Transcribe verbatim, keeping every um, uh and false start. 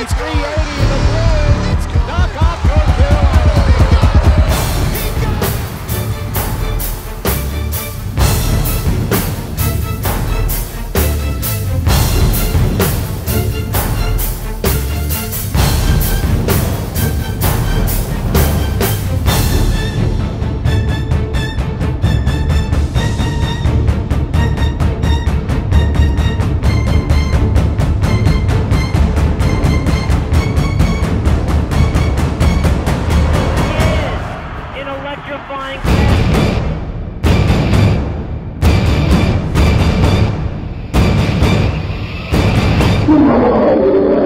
three eighty of the Bruins. Knock off North Carolina. Electrifying. Whoa!